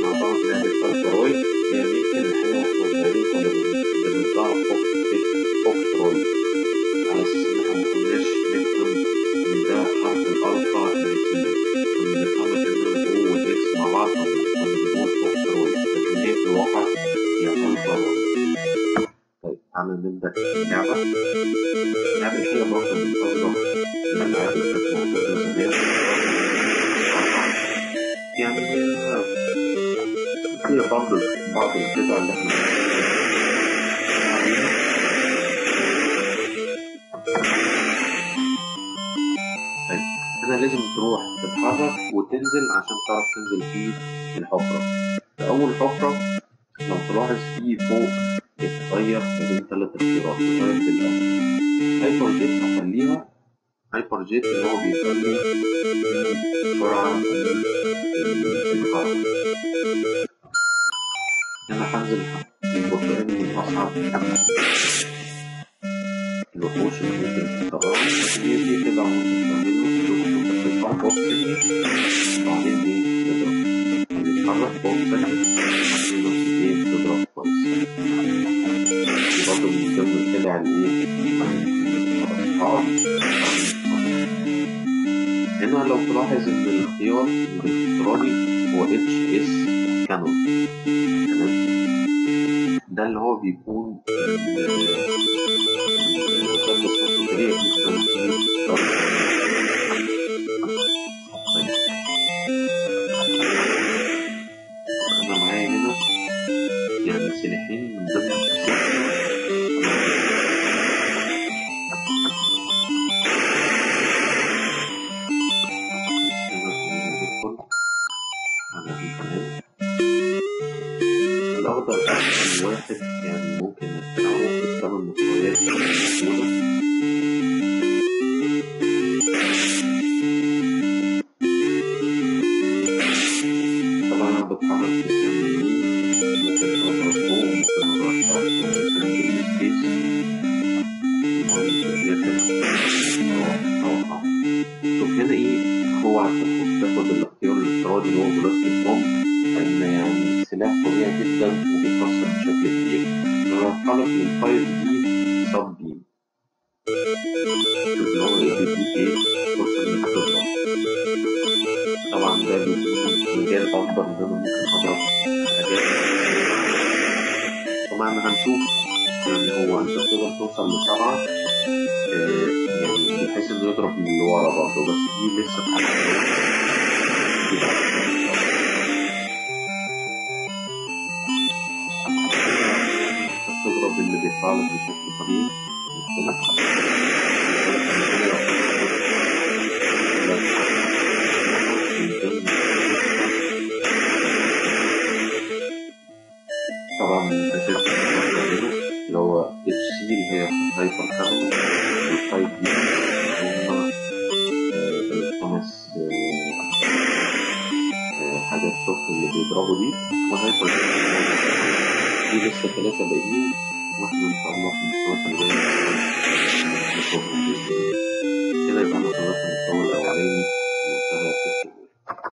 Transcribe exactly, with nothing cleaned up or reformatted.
مع بعض نعمل فالترويد. يعني يمكن احنا واحنا صغيرين كنا بنطلع فوق فوق ترويد على أساس إن احنا مكناش نفهم إن ده حرف الألفا الاتنين، كنا بنفهم إن الأو والإكس مع بعض كنا بنقول فوق ترويد، لكن هي في الواقع هي ألفا رويد. طيب تعالى نبدأ اللعبة. اللعبة هي برضه منتظرة الألعاب اللي كانت موجودة زمان، يعني هي بعض بعض القطع اللي احنا عليها. طيب هنا لازم تروح تتحرك وتنزل عشان تعرف تنزل في الحفرة. في أول حفرة لو تلاحظ في فوق بتتغير ما بين ثلاث اختيارات، بتتغير في الأول. هايبر جيت هخليها هايبر جيت اللي هو بيخلي بسرعة الحركة. أنا هنزل البرتقالي من أصعب الوحوش اللي ممكن تختارها، هي دي كده ممكن تعمله تطلع فوق ثانية وبعدين دي تضرب، تتحرك فوق ثانية وبعدين نفس ايه تضرب كويس. دي برضه من ضمن الخدع اللي ايه هنا. لو تلاحظ إن الاختيار الاختياري هو اتش اس كانون، تمام؟ ده اللي هو بيكون المسدس السريع جدا في الضرب. أنا معايا هنا يعني سلاحين من ضمن الأخضر أحسن واحد يعني ممكن نتبعه في الثمان مستويات الموجودة. طبعا أنا بتحرك في السن اليمين، ممكن أضرب فوق، ممكن أضرب تحت، ممكن أضرب سبيس، شوف هنا إيه هو عشان تاخد الاختيار الافتراضي اللي هو بلاست البوم، إن يعني سلاح طبيعي جدا وبيكسر بشكل كبير. لو اتحرك من فايف دي سب بيم، شوف هو ايه بيديك ايه فرصة انك تضرب. طبعا ده بيكون مجال اكبر ان انا ممكن اضرب حاجات. طبعا هنشوف يعني هو انت تقدر توصل لسبعة آه يعني بحيث انه يضرب من اللي ورا برضه، بس دي لسه في حاجة تضرب اللي بيطلع لك بشكل طبيعي. طبعا منتشر اللي هو اتش سي اللي هي هايبر كاربون، والفايف دي هما الخمس حاجات صوت اللي بيضربوا دي، وهايبر دي لسه ثلاثة باقيين، واحنا ان شاء الله في المستوى الجاي كده يبقى انا خلصت المستوى الاولاني.